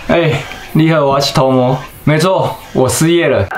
哎，你好，我是头毛。没错，我失业了。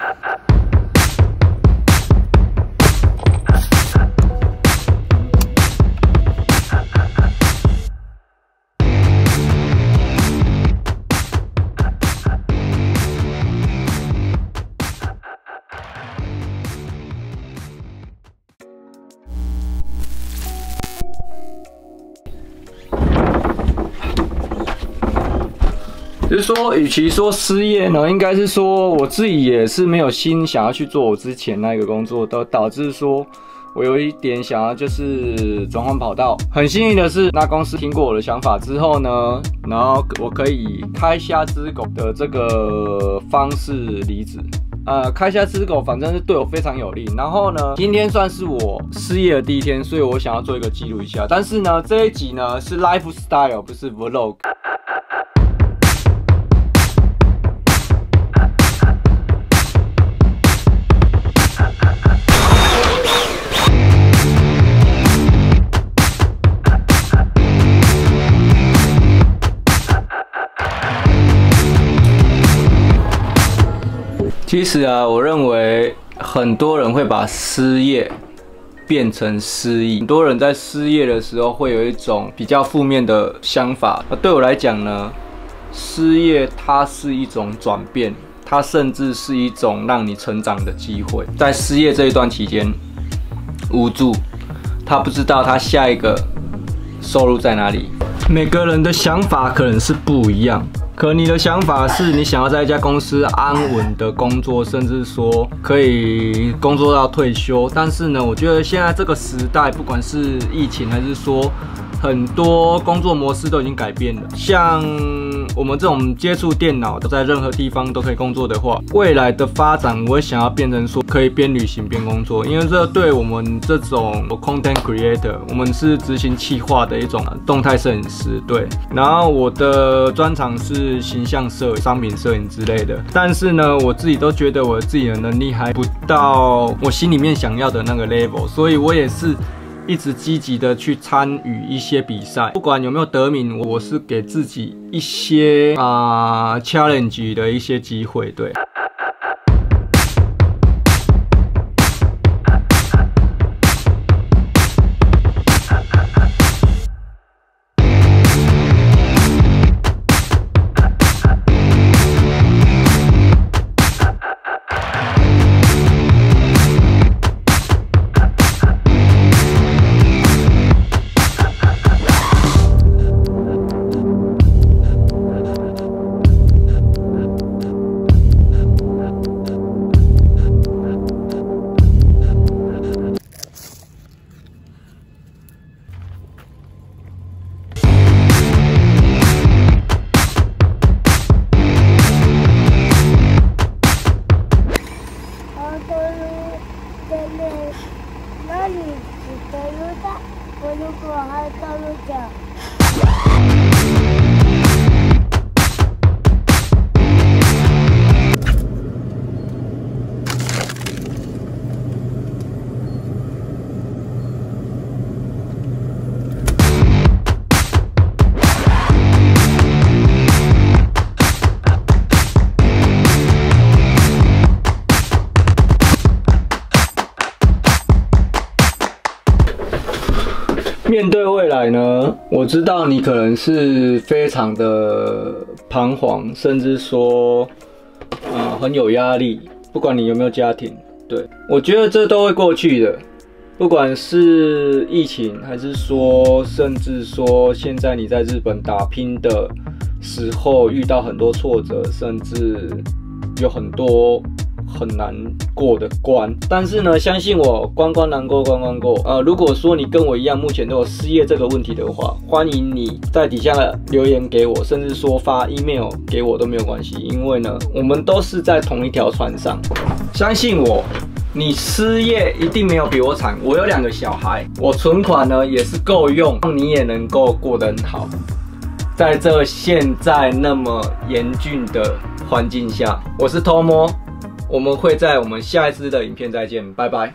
就是说，与其说失业呢，应该是说我自己也是没有心想要去做我之前那个工作，都导致说我有一点想要就是转换跑道。很幸运的是，那公司听过我的想法之后呢，然后我可以以开虾之狗的这个方式离职。开虾之狗反正是对我非常有利。然后呢，今天算是我失业的第一天，所以我想要做一个记录一下。但是呢，这一集呢是 lifestyle， 不是 vlog。其实啊，我认为很多人会把失业变成失忆，很多人在失业的时候会有一种比较负面的想法。对我来讲呢，失业它是一种转变，它甚至是一种让你成长的机会。在失业这一段期间，无助，他不知道他下一个收入在哪里。每个人的想法可能是不一样。可你的想法是你想要在一家公司安稳的工作，甚至说可以工作到退休。但是呢，我觉得现在这个时代，不管是疫情还是说很多工作模式都已经改变了。像我们这种接触电脑，在任何地方都可以工作的话，未来的发展我会想要变成说可以边旅行边工作，因为这对我们这种 content creator， 我们是执行企划的一种动态摄影师，对。然后我的专长是形象摄影、商品摄影之类的，但是呢，我自己都觉得我自己的能力还不到我心里面想要的那个 level， 所以我也是一直积极的去参与一些比赛，不管有没有得名，我是给自己一些challenge 的一些机会，对。 哪里是的路的？我如果还到路的。 面对未来呢，我知道你可能是非常的彷徨，甚至说，很有压力。不管你有没有家庭，对，我觉得这都会过去的。不管是疫情，还是说，甚至说现在你在日本打拼的时候遇到很多挫折，甚至有很多很难过的关，但是呢，相信我，关关难过关关过。如果说你跟我一样，目前都有失业这个问题的话，欢迎你在底下留言给我，甚至说发 email 给我都没有关系，因为呢，我们都是在同一条船上。相信我，你失业一定没有比我惨。我有2个小孩，我存款呢也是够用，让你也能够过得很好。在这现在那么严峻的环境下，我是Tomo。我们会在我们下一支的影片再见，拜拜。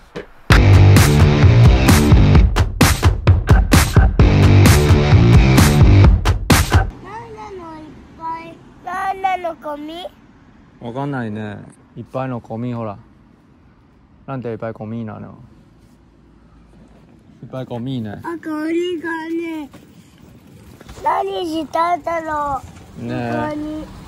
なんなのいっぱい。 のゴミ？ わかんないね。いっぱいのゴミほら。なんでいっぱいゴミなの？いっぱいゴミね。 あ、ゴミがね。何したんだろう。 ねえ。 ここに。